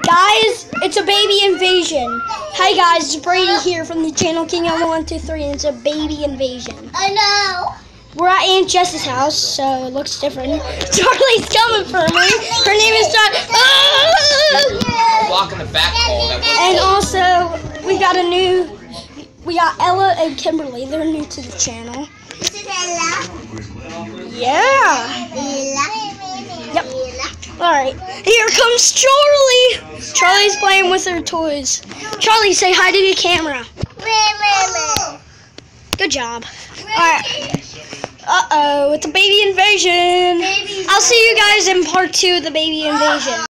Guys, it's a baby invasion. Hi guys, it's Brady here from the channel King Elmo 123, and it's a baby invasion. I know. We're at Aunt Jess's house, so it looks different. Charlie's coming for me. Her name is Charlie. Walk in the back hall. And also, we got Ella and Kimberly. They're new to the channel. This is Ella. Yeah. Ella. Yep. Alright, here comes Charlie! Charlie's playing with her toys. Charlie, say hi to the camera. Good job. Alright. Uh-oh, it's a baby invasion. I'll see you guys in part 2 of the baby invasion.